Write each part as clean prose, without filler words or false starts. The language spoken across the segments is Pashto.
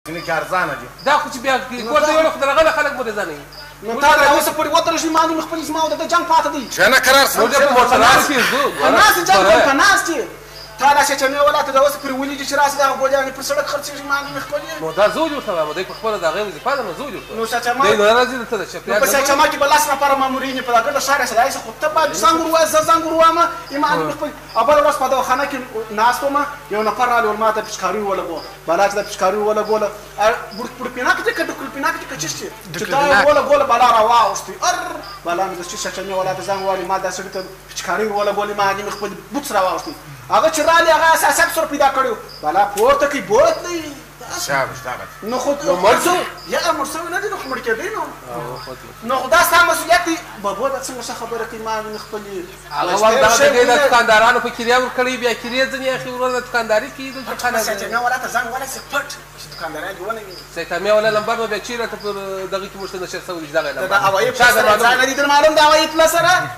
ځینې کې ارزانه دي دا خو چې بیا کور ته یوړو خو درغله خلک مریضانه وي نو تا د اوسه پورې ودرېږي ما دې خپل زما او د جنګ پاته دی چې نه قرار سم په ناس جنګ په ناس کې تا دا شچمې ولاته د اوسه پورې ولیږي چې راسي دغه ګولیانې پر سړک خرڅېږي ما دې خپلې نو دا زه جوړ شوی دی په خپله د هغې وظیفه ده نو زه جوړ شوی نو شچما دی نو راځي دلته د په شچما کې به لس نفره مامورین په ګرده ښار یې سړی خو ته باید زنګ ور ووایې زه زنګ ور ووایم ما دې خپل او بله ورځ په دواخانه کې ناست وم یو نفر راغلی ول ما ته پچکاري ولګوه بالا چې دا پچکاري ولګوله بورپیناک دې که د کلپیناک دې که چیشتې چې دا یې ولګوله بالا را واوښتې بالا مې د شچمې ولاته زنګ ووالي ما دا سړي ته پچکاري ولګولې ما هغې مې خپل بوټس را واوښتې هغه چې رالي هغه اساسات سره پیدا کړی بالا پورته کوي بوتلی شاباش دغه نو خو مړ شو یا مړ شوی نه دی نو خو مړ کېدی نو خو دا ستا مسؤلیت دی بابا دا څنګه ښه خبره کوي ما مې خپلې هغه وخت دغه ځای د دوکاندارانو په کرایه ورکړی بیا کرایه ځینې اخي ورور د دوکانداري کوي دلته سیتامیا ولاته ځان ولاسی پټ چې دوکانداران دې ونه ویني سیتامیا ولا لمبر به بیا چیرته پر دغه کې موږ ته نشر سوي دغه لمبر دا هوایي پلس سره ځان نه دي در معلوم دا هوایي پلس سره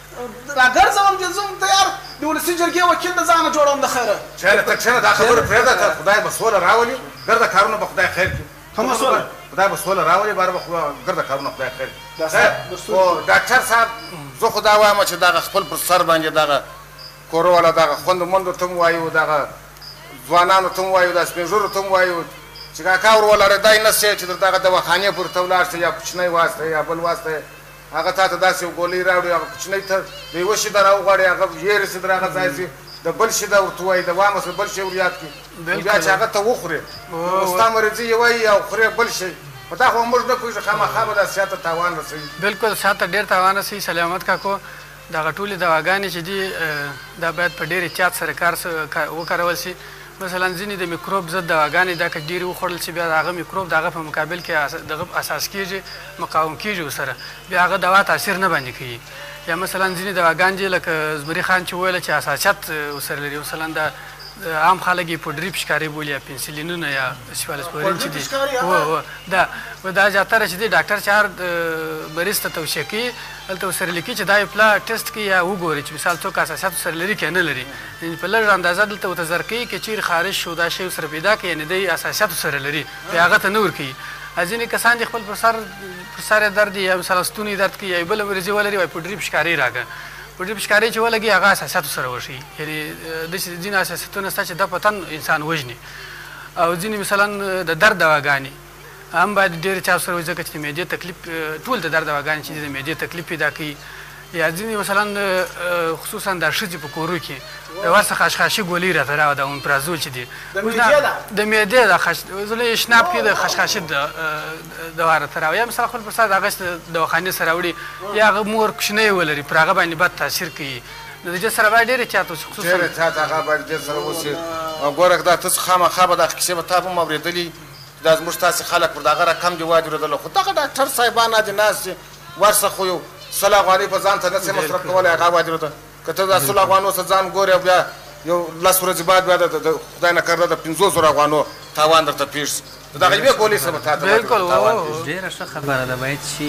راګرځوم چې زوم تیار د ولسي جرګې وکیل د ځانه جوړوم د خیره چېرې ته کښېنه دا خبره پرېږده ته خدای به سوله راولي ګرده کارونه به خدای خیر کړي کومه سوله خدای به سوله راولي باره به ګرده کارونه خدای خیر کړي خو ډاکټر صاحب زه خو دا وایم چې دغه خپل پر سر باندې دغه کورو والا دغه خوندو مندو ته م وایو دغه ځوانانو ته م وایو دا سپین ږیرو ته م وایو چې کاکا ور ولرې دای نه سې چې در دغه دواخانې پورې ته ولاړ شې یا کوچنی واسطه یا بل واسطه هغه تا ته داسې یو ګولۍ راوړي هغه کوچنی ته د یوه شي در راوغواړي هغه یېرې سي در هغه ځای سي د بل شي ده ورته وایي د وامه سره بل شی ور یاد کړي بیا چې هغه ته وخورې ستا مریضي یې وایي او خورې بل شی په دا خو موږ نه پوهېږو خامخا به دا صحت ته تاوان رسوي بلکل صحت ته ډېر تاوان رسوي سلامت کاکو دغه ټولې دواګانې چې دي دا باید په ډېر احتیاط سره کار وکارول شي مثلا ځینې د میکروب ضد دواګانې دا که ډېرې وخوړل شي بیا د هغه میکروب د هغه په مقابل کې دغه اساس کېږي مقاوم کېږي ورسره بیا هغه دوا تاثیر نه باندې کوي یا مثلا ځینې دواګان دي لکه زمري خان چې وویله چې اساسیت ورسره لري مثلا د عام خلک یې پوډري پشکاري بولي یا پنسلینونه یا سفالسپورین چې دي دا زیاتره چې دی ډاکټر چې هر مریض ته توصیه کوي هلته ورسره لیکي چې دا یو پلا ټسټ کوي یا وګوري چې مثال څوک اساسیات ورسره لري که نه لري په لږ اندازه دلته ورته زر کوي که چیرې خارج شو دا شی ورسره پیدا کوي یعنې دی اساسیات ورسره لري بیا هغه ته نه ورکوي ځینې کسان چې خپل پر سر درد یا مثلا ستونی درد کوي یا بله مریضي ولري وایي پوډري پشکاري راکړه پوډري پشکاري چې ولګي هغه اساسیات ورسره وشي یعنې داسې ځینې اساسیتونه شته چې د په تن انسان وژني او ځینې مثلا د درد دواګانې هم باید ډېرې چا سره وي ځکه چې د معدې تکلیف ټول د درد دواګانې چې د معدې تکلیف پیدا کوي یا ځینې مثلا خصوصا د ښځې په کورو کې د ورڅه خشخاشي ګولۍ راته راوړه د اومپرازول چې دي د معدې د شناب کې د خشخاشي دوا راته راوړه یا مثلا خپل پر سر د هغه دواخانې سره راوړي یا هغه مور کوچنی ولري پر هغه باندې بد تاثیر کوي د دې سره باید ډېر احتیاط وشي خصوصا ډېر احتیاط هغه باید ډېر سره وشي او ګوره دا ته خامخا به دغه کیسې به تا هم اورېدلي دا زموږ ستاسې خلک پر دغه رقم دي واجرېدله خو دغه ډاکټر صاحبانه دي ناست دي ورڅه خو یو سل افغانۍ په ځان ته نه شي مصرف کولی هغه واجرېده که ته دا سل افغانو څه ځان ګورې او بیا یو لس ورځې بعد بیا د خدای نه کرده د 500 افغانو تاوان درته پېښ شي دغه یوې ګولۍ سره به تا ته ډېره ښه خبره ده باید چې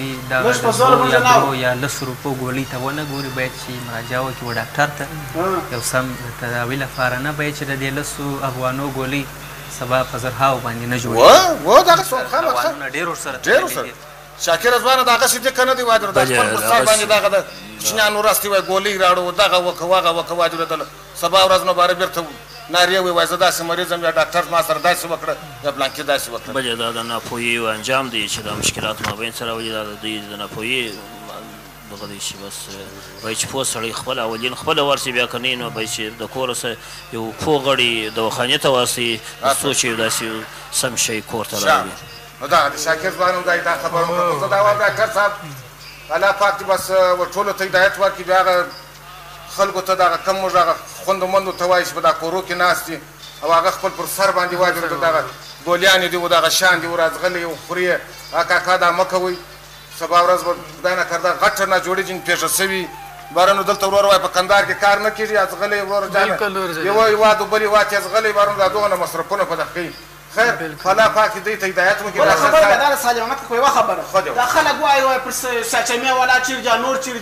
دغه یا 10 روپو ګولۍ ته ونه ګوري باید چې مراجعه وکړي و ډاکټر ته یو سم تداوي لپاره نه باید چې د دې 10 افغانو ګولۍ سبا په زرهاو باندې نه جوړېږي و دغه خامخا ډېر ورسره شاکر ځوانه دغه شي دې که نه دی واجرېده د خپل پر سر باندې دغه د کوچنیانو راستې وایي ګولۍ راوړو دغه وکه وغه وکه واجرېدله سبا ورځ نو باره بېرته نارې وایي زه داسې مریض یم یا ډاکټر ما سره داسې وکړه یا بلانکې داسې وکړه بلې دا د ناپوهي یو انجام دی چې دا مشکلات مابین سره راولي دا د دوی د ناپوهي دغه دی چې بس وایي چې پوه سړی خپله اولین خپله ورسي بیا که نه نو باید چې د کوره څه یو پوه غړي دواخانې ته واستوي تر څو چې داسې سم شی کور ته راوړي نو دغه د شاکر ځوان هم دا خبره وکړه زه دا وایم ډاکټر صاحب الله پاک دې بس ټولو ته هدایت ورکړي بیا هغه خلکو ته دغه کم موږ هغه خوندو مندو ته وایي چې په دا کورو کې ناست دي او هغه خپل پر سر باندې واجرېده دغه ګولیانې دي و دغه شیان دي ورازغلې و خوري کاکا دا مه کوئ سبا ورځ به خدای نه کرده غټه نه جوړېږي پېښه سوي بارنو دلته ورور وایي په کندهار کې کار نه کېږي ازغلی ورور جانه یوه هېواد و بل هېواد کې ازغلی بارنو دا دغه نه مصرفونه په دغه کوي خیر الله پاک دې ته هدایت وکړي بله خبره ده دا د سالمت خو یوه خبره دا خلک وایي پر سچمې والا چیرې دي نور چیرې دي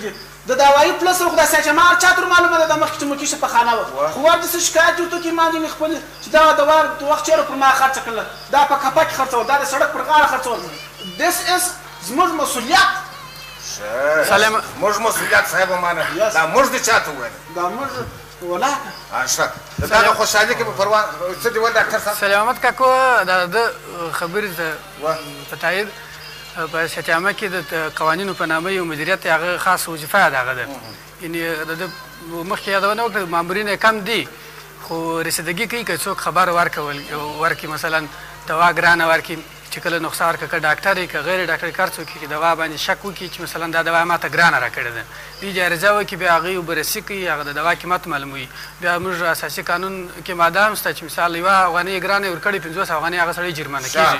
د دوايي پلس خو دا سچ ما چاتر معلومه ده د مخ چې مو کې په خانه و خو ورته څه شکایت وته کې ما دې خپل چې دا دوا د وخت چیرې پر ما خرڅ کړل دا په کپک خرڅول دا د سړک پر غاړه خرڅول this is زموږ مسؤلیت سلام موږ مسؤلیت صاحب مانه دا موږ دې چاته وایي دا موږ ولا اشرف دا خوشحالي کې په پروان څه دی ول ډاکټر صاحب سلامت کاکو دا د خبرې ته تایید په شتیامه کې د قوانینو په نامه یو مدیریت هغه خاص وظیفه ده هغه ده یعنی د مخکې یادونه وکړه مامورین کم دي خو رسیدګي کوي که څوک خبر ورکړي مثلا دوا ګرانه ورکړي چې کله نقصه ورکړه که ډاکټر یې که غیر ډاکټر کار څوک یې دوا باندې شک وکړي چې مثلا دا دوا ماته ګرانه راکړې ده دوی جایزه وکړي بیا هغوی بررسي کوي هغه د دوا قیمت معلوموي بیا موږ اساسي قانون کې ماده هم شته چې مثال یوه افغانۍ ګرانه یې ورکړې 500 افغانۍ هغه سړی جرمانه کېږي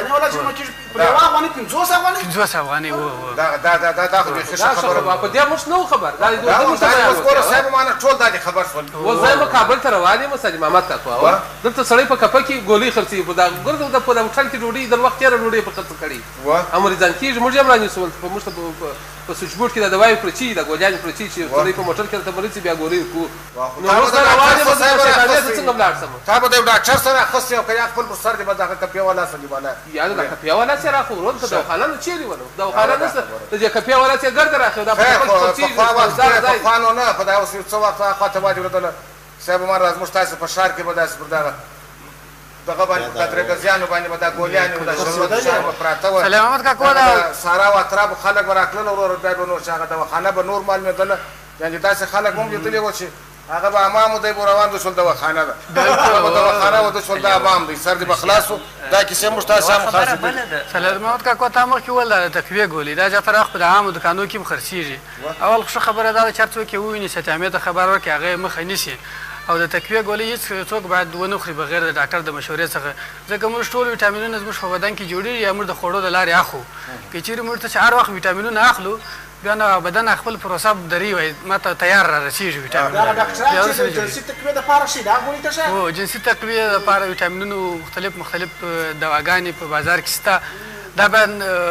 500 افغانۍ دا خو بیخي ښه خبره په دې موږ نه خبر دا ګوره صاحب مانه ټول دا دې خبر شول اوس زه به کابل ته روان یم ساجي محمد کاکو دلته سړی په کپه کې ګولۍ خرڅوي په دا ګوره د په هوټل کې ډوډۍ د وخت تېره ډوډۍ په خرڅ کړي امریزان کېږي موږ هم رانیسول په موږ په سویچ بورډ کې د دوایو پرچي د ګولیانو پرچي چې سړی په موټر کې ته مرسي بیا ګولۍ وکړو نو اوس روان یم څنګه ولاړ سم تا به د ډاکټر سره اخیستی او که یا خپل پر سر دې به دغه کپیه والا سړي بالا یا د کپیه والا سره راخو ورون که دواخانه نو چیرې ولو دواخانه نشته د دې کپیه والا سره ګرد راخو دا په خوانو نه په دا اوس څه وخت خواته باندې ورتله صاحب ما راز موږ تاسو په ښار کې به داسې پر دغه باندې په درګزیانو باندې به دا ګولیانې او دا شربت شامه پراته وه سلامت کاکو دا سارا او اطرافو خلک به راتلل ورور بیا به نور چې هغه دواخانه به نور معلومېدله یعنې داسې خلک هم لیدلي وو چې هغه به امام دی به روان د شول دواخانه ده دواخانه و د شول د امام دی سر دې به خلاص و دا کیسې موږ تاسو هم خلاصې دي سلامت کاکو تا مخکې وویل د تقویې ګولۍ دا زیاتره وخت په د عامو دوکانو کې هم خرڅېږي اول ښه خبره دا ده چې هر څوک یې وویني ستیامې ته خبر ورکړي هغه یې مخه نیسي او د تقویې ګولۍ هېڅ څوک باید ونه خوري بغیر د ډاکټر د مشورې څخه ځکه موږ ټول ویټامینونه زموږ په بدن کې جوړېږي یا موږ د خوړو د لارې اخلو که چېرې موږ ته چې هر وخت ویټامینونه اخلو بیا نو بدن خپل پروسه دري وایي ما ته تیار را رسېږي ویټامینونه جنسي تقویې دپاره شي دا ګولۍ ته شه هو جنسي تقویې دپاره ویټامینونو مختلف دواګانې په بازار کې شته دا باید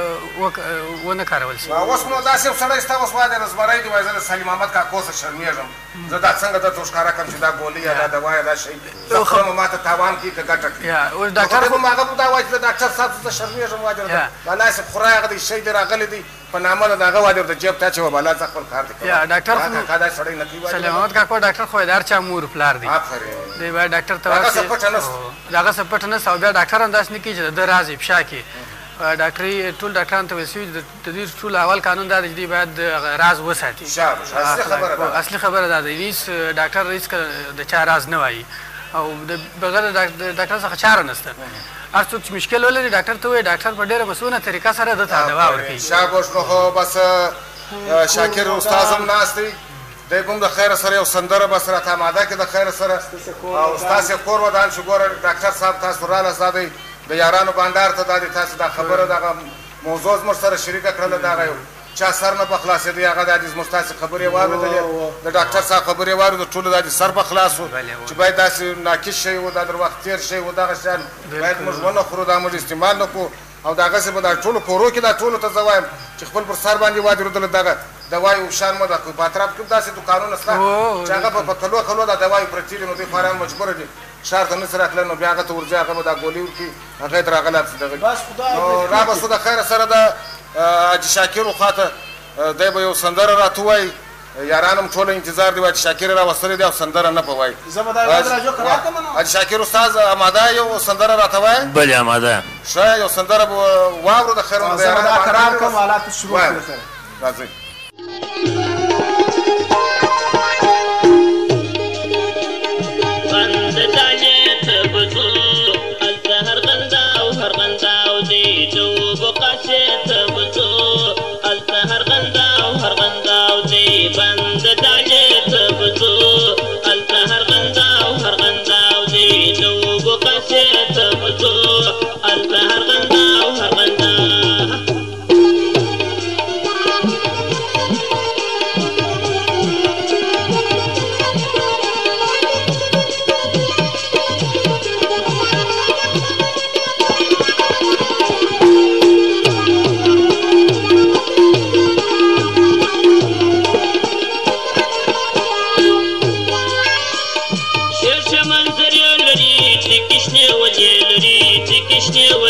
ونه کارول شي اوس نو داسې یو سړی شته اوس وایي د زمری دی وایي زه د سلیم احمد کاکو څخه شرمېږم زه دا څنګه درته وښکاره کړم چې دا ګولۍ یا دا دوا یا دا شی زه خورم ما ته تاوان کړي که ګټه کړي اوس ډاکټر خو هغه دا وایي چې د ډاکټر صاحب څخه شرمېږم وایي درته بالا صاحب خورای هغه دی شی دی راغلی دی په نامه د هغه وایي درته جیب ته اچوه بالا څه خپل کار دی کوه ډاکټر کاکا دا سړی نه کوي سلیم احمد کاکو ډاکټر خو د هر چا مور پلار دی دی باید ډاکټر ته هغه څه پټه نشته هغه څه پټه نشته او بیا ډاکټر هم داسې نه کوي چې د ده راز افشا کړي ډاکټري ټول ډاکټرانو ته ویل شوي د دوی ټول اول قانون دا دی چې دوی باید راز وساتي اصلي خبره دا ده هېڅ ډاکټر هېڅکله د چا راز نه وایي او بغیر د ډاکټر څخه چاره نشته هر څوک چې مشکل ولري ډاکټر ته وایي ډاکټر په ډېره مسؤونه طریقه سره ده ته دوا ورکوي شاباش نو خو بس شاکر استاد هم ناست دی دی به هم د خیره سره یو سندره بس راته اماده کړي د خیره سره او ستاسې کور ودان شو ګوره ډاکټر صاحب تاسو رالاست دا دی د یارانو بانډار ته دا دی تاسو دا خبره دغه موضوع زموږ سره شریکه کړله دغه یو چا سر نه به خلاصېدی هغه دا دي زموږ ستاسې خبرې واورېدلې د ډاکټر صاحب خبرې واورېدو ټولو دا دي سر به خلاص و چې باید داسې ناقص شی و دا در وخت تېر شی و دغه شیان باید موږ ونه خورو دا موږ استعمال نه کړو او دغسې به دا ټولو کورو کې دا ټولو ته زه وایم چې خپل پر سر باندې واجرېدله دغه دوایو شان مه ده کوي په اطراف کې هم داسې دوکانونه شته چې هغه به په کلو کلو دا دوایو پرتې دي نو دوی خواران مجبوره دي ښار ته نسي راتللی نو بیا هغه ته ورځي هغه به دا ګولۍ ورکړي هغه یې تر هغه لاپسې دغه نو رابسو د خیره سره د حاجي شاکرو خواته دی به یو سندره راته ووایي یاران هم ټوله انتظار دی وایي چې شاکر یې راوستلی دی او سندره نه په وایي حاجي شاکر استاذ اماده یو سندره راته وایي بلې اماده ښه یو سندره به واورو د خیرونو د یارانو راځئ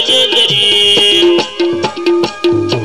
ولې لري